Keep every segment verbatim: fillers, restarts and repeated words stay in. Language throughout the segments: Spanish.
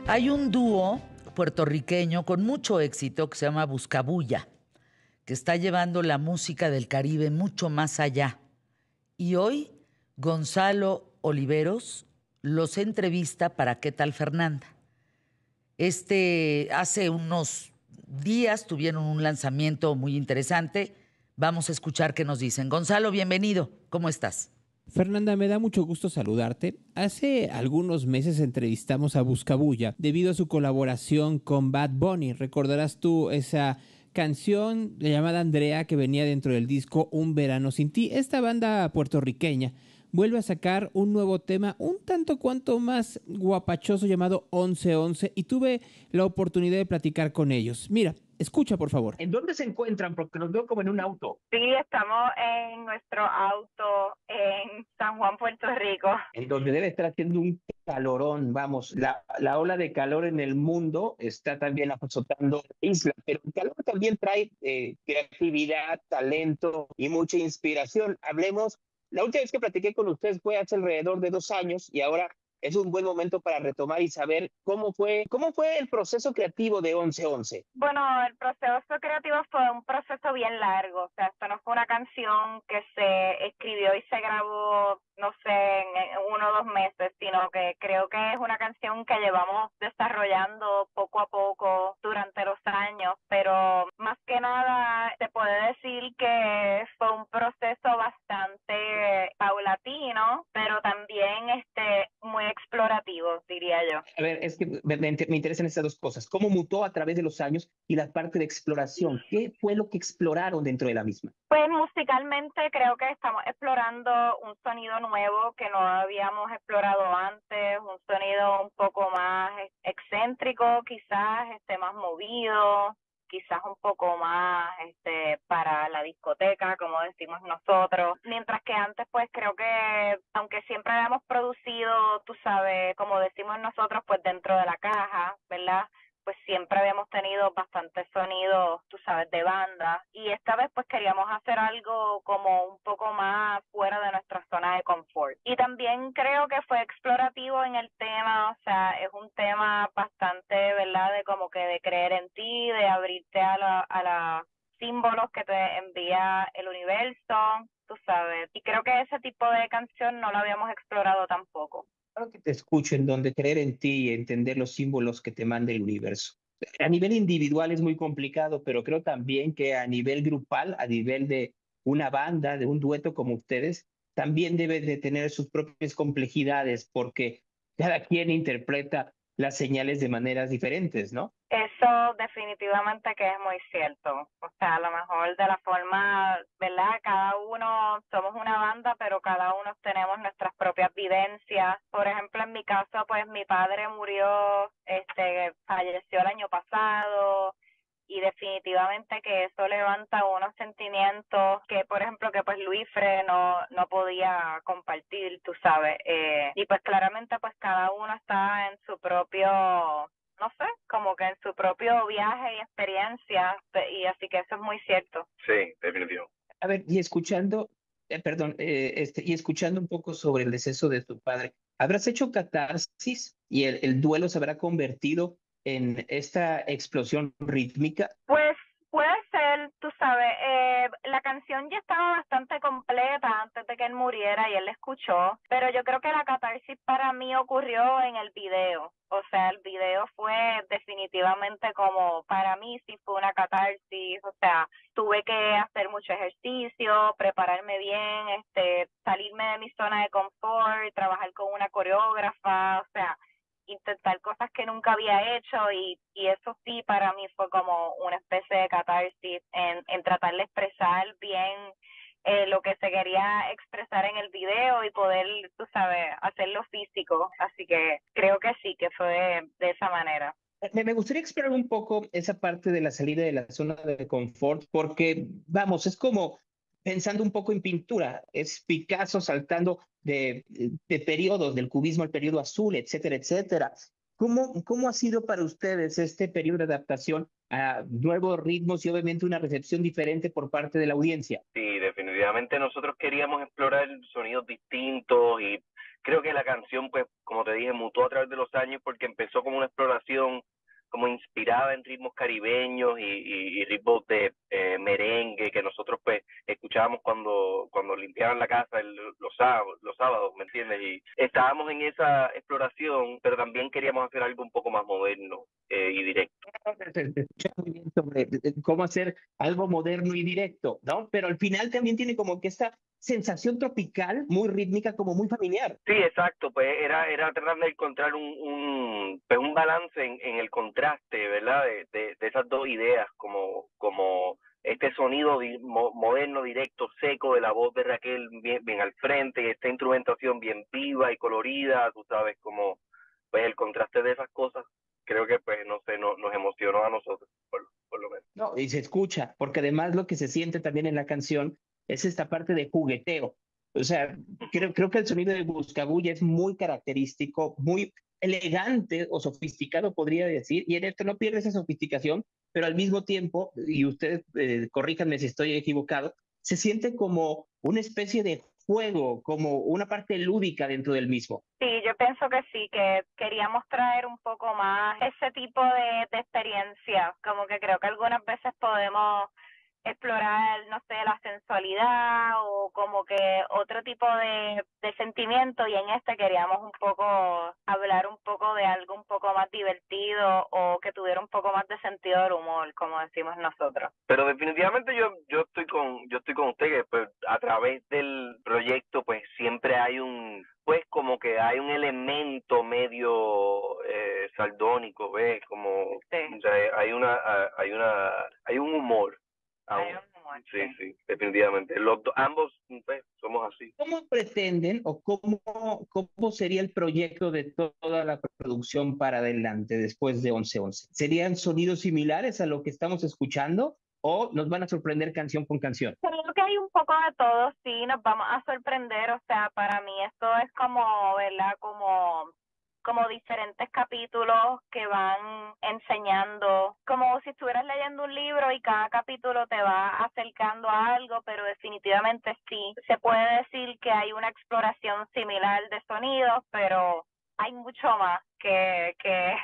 Hay un dúo puertorriqueño con mucho éxito que se llama Buscabulla, que está llevando la música del Caribe mucho más allá. Y hoy Gonzalo Oliveros los entrevista para ¿Qué tal, Fernanda? Este, hace unos días tuvieron un lanzamiento muy interesante. Vamos a escuchar qué nos dicen. Gonzalo, bienvenido. ¿Cómo estás? Fernanda, me da mucho gusto saludarte. Hace algunos meses entrevistamos a Buscabulla debido a su colaboración con Bad Bunny. Recordarás tú esa canción llamada Andrea que venía dentro del disco Un Verano Sin Ti. Esta banda puertorriqueña vuelve a sacar un nuevo tema un tanto cuanto más guapachoso llamado once once y tuve la oportunidad de platicar con ellos. Mira, escucha por favor. ¿En dónde se encuentran? Porque los veo como en un auto. Sí, estamos en nuestro auto en San Juan, Puerto Rico. En donde debe estar haciendo un calorón, vamos, la, la ola de calor en el mundo está también azotando la isla, pero el calor también trae eh, creatividad, talento y mucha inspiración. Hablemos, la última vez que platiqué con ustedes fue hace alrededor de dos años y ahora es un buen momento para retomar y saber cómo fue, cómo fue el proceso creativo de once once. Bueno, el proceso creativo fue un proceso bien largo. O sea, esto no fue una canción que se escribió y se grabó, no sé, en uno o dos meses, sino que creo que es una canción que llevamos desarrollando poco a poco durante los años, pero más que nada se puede decir que fue un proceso bastante paulatino, pero también este muy explorativo, diría yo. A ver, es que me, me, me interesan estas dos cosas. ¿Cómo mutó a través de los años y la parte de exploración? ¿Qué fue lo que exploraron dentro de la misma? Pues musicalmente creo que estamos explorando un sonido nuevo que no habíamos explorado antes, un sonido un poco más excéntrico, quizás este más movido, quizás un poco más este para la discoteca, como decimos nosotros. Mientras que antes, pues creo que, aunque siempre hemos producido, tú sabes, como decimos nosotros, pues dentro de la caja, ¿verdad? Pues siempre habíamos tenido bastantes sonidos, tú sabes, de banda. Y esta vez pues queríamos hacer algo como un poco más fuera de nuestra zona de confort. Y también creo que fue explorativo en el tema, o sea, es un tema bastante, ¿verdad? De como que de creer en ti, de abrirte a la, a la símbolos que te envía el universo, tú sabes. Y creo que ese tipo de canción no lo habíamos explorado tampoco. Claro que te escucho en donde creer en ti y entender los símbolos que te manda el universo. A nivel individual es muy complicado, pero creo también que a nivel grupal, a nivel de una banda, de un dueto como ustedes, también debe de tener sus propias complejidades porque cada quien interpreta las señales de maneras diferentes, ¿no? Eso definitivamente que es muy cierto. O sea, a lo mejor de la forma, ¿verdad? Cada uno somos una banda, pero cada uno tenemos nuestras propias vivencias. Por ejemplo, en mi caso, pues mi padre murió, este, falleció el año pasado. Y definitivamente que eso levanta unos sentimientos que, por ejemplo, que pues Luisfre no, no podía compartir, tú sabes. Eh, y pues claramente pues cada uno está en su propio, no sé, como que en su propio viaje y experiencia, y así que eso es muy cierto. Sí, definitivo. A ver, y escuchando, eh, perdón, eh, este, y escuchando un poco sobre el deceso de tu padre, ¿habrás hecho catarsis y el, el duelo se habrá convertido en esta explosión rítmica? Pues puede ser, tú sabes, eh, la canción ya estaba bastante completa antes de que él muriera y él la escuchó, pero yo creo que la catarsis para mí ocurrió en el video. O sea, el video fue definitivamente como, para mí sí fue una catarsis, o sea, tuve que hacer mucho ejercicio, prepararme bien, este, salirme de mi zona de confort, trabajar con una coreógrafa, o sea, intentar cosas que nunca había hecho y, y eso sí para mí fue como una especie de catarsis en, en tratar de expresar bien eh, lo que se quería expresar en el video y poder, tú sabes, hacerlo físico. Así que creo que sí, que fue de, de esa manera. Me, me gustaría explorar un poco esa parte de la salida de la zona de confort, porque, vamos, es como pensando un poco en pintura, es Picasso saltando de, de periodos, del cubismo al periodo azul, etcétera, etcétera. ¿Cómo, ¿Cómo ha sido para ustedes este periodo de adaptación a nuevos ritmos y obviamente una recepción diferente por parte de la audiencia? Sí, definitivamente nosotros queríamos explorar sonidos distintos y creo que la canción, pues, como te dije, mutó a través de los años porque empezó como una exploración como inspirada en ritmos caribeños y, y, y ritmos de eh, merengue que nosotros pues escuchábamos cuando cuando limpiaban la casa el, los sábados, los sábados, ¿me entiendes? Y estábamos en esa exploración, pero también queríamos hacer algo un poco más moderno eh, y directo. Se escucha muy bien sobre cómo hacer algo moderno y directo, ¿no? Pero al final también tiene como que esta sensación tropical, muy rítmica, como muy familiar. Sí, exacto, pues era era tratar de encontrar un un, pues un balance en, en el contraste, ¿verdad? De, de, de esas dos ideas, como como este sonido di, mo, moderno, directo, seco de la voz de Raquel bien, bien al frente, y esta instrumentación bien viva y colorida, tú sabes, como pues el contraste de esas cosas, creo que pues no sé, no, nos emocionó a nosotros, por, por lo menos. No, y se escucha, porque además lo que se siente también en la canción es esta parte de jugueteo. O sea, creo, creo que el sonido de Buscabulla es muy característico, muy elegante o sofisticado, podría decir, y en esto no pierde esa sofisticación, pero al mismo tiempo, y ustedes eh, corríjanme si estoy equivocado, se siente como una especie de juego, como una parte lúdica dentro del mismo. Sí, yo pienso que sí, que queríamos traer un poco más ese tipo de, de experiencia, como que creo que algunas veces podemos explorar, no sé, la sensualidad o como que otro tipo de, de sentimiento, y en este queríamos un poco hablar un poco de algo un poco más divertido o que tuviera un poco más de sentido del humor, como decimos nosotros. Pero definitivamente yo yo estoy con yo estoy con usted, que pues a través del proyecto pues siempre hay un pues como que hay un elemento medio eh, sardónico, ¿ves? Como Sí. o sea, hay una hay una hay un humor. Hay un humor, Sí, sí. sí, definitivamente. Los do, ambos pues, somos así. ¿Cómo pretenden o cómo, cómo sería el proyecto de to toda la producción para adelante después de once once? ¿Serían sonidos similares a lo que estamos escuchando o nos van a sorprender canción con canción? Creo que hay un poco de todo, sí, nos vamos a sorprender, o sea, para mí esto es como, ¿verdad? Como como diferentes capítulos que van enseñando, como si estuvieras leyendo un libro y cada capítulo te va acercando a algo, pero definitivamente sí, se puede decir que hay una exploración similar de sonidos, pero hay mucho más que, que,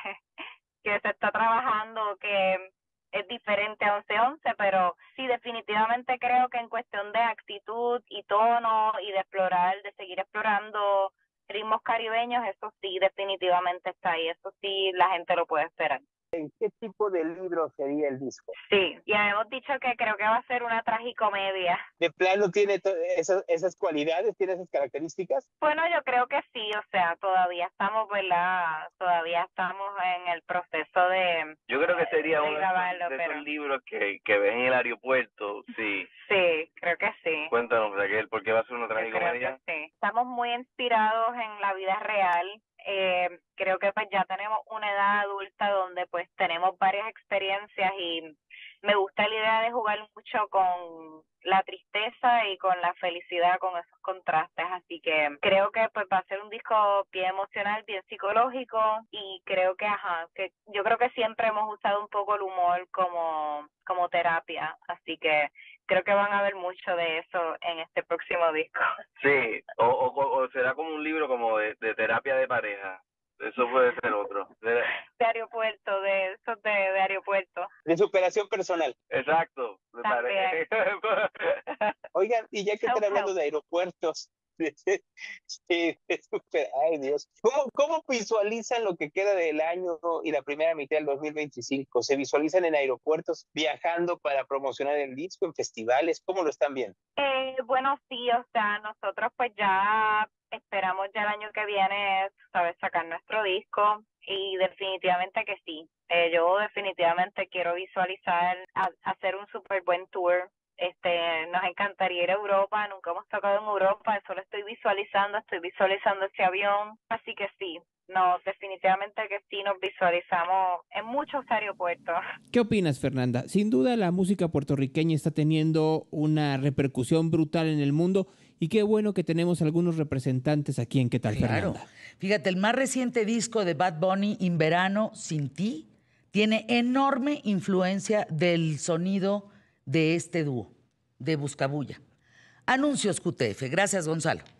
que se está trabajando, que es diferente a once once, pero sí, definitivamente creo que en cuestión de actitud y tono y de explorar, de seguir explorando ritmos caribeños, eso sí, definitivamente está ahí, eso sí, la gente lo puede esperar. ¿En qué tipo de libro sería el disco? Sí, y habíamos dicho que creo que va a ser una tragicomedia. ¿De plano tiene esas, esas cualidades, tiene esas características? Bueno, yo creo que sí, o sea, todavía estamos, ¿verdad? Todavía estamos en el proceso de Yo creo que sería de uno grabarlo, de esos pero... libros que, que ves en el aeropuerto, sí. Sí, creo que sí. Cuéntanos, Raquel, ¿por qué va a ser una tragicomedia? Creo que sí. Estamos muy inspirados en la vida real. Eh, creo que pues ya tenemos una edad adulta donde pues tenemos varias experiencias y me gusta la idea de jugar mucho con la tristeza y con la felicidad, con esos contrastes, así que creo que pues va a ser un disco bien emocional, bien psicológico, y creo que ajá, que yo creo que siempre hemos usado un poco el humor como como terapia, así que creo que van a ver mucho de eso en este próximo disco. Sí, o, o, o será como un libro como de, de terapia de pareja. Eso puede ser otro. De, de aeropuerto, de esos de, de aeropuerto. De superación personal. Exacto. De pareja. Oigan, y ya que están hablando de aeropuertos, sí, de super, ay Dios, ¿Cómo, ¿cómo visualizan lo que queda del año y la primera mitad del dos mil veinticinco? ¿Se visualizan en aeropuertos viajando para promocionar el disco, en festivales? ¿Cómo lo están viendo? Eh, bueno, sí, o sea, nosotros pues ya esperamos ya el año que viene, sabes, sacar nuestro disco, y definitivamente que sí. Eh, yo definitivamente quiero visualizar a, hacer un súper buen tour. Este, nos encantaría ir a Europa, nunca hemos tocado en Europa, eso lo estoy visualizando, estoy visualizando ese avión, así que sí, no, definitivamente que sí nos visualizamos en muchos aeropuertos. ¿Qué opinas, Fernanda? Sin duda la música puertorriqueña está teniendo una repercusión brutal en el mundo, y qué bueno que tenemos algunos representantes aquí en ¿Qué tal, claro. Fernanda? Fíjate, el más reciente disco de Bad Bunny, In Verano, Sin Ti, tiene enorme influencia del sonido de este dúo, de Buscabulla. Anuncios Q T F. Gracias, Gonzalo.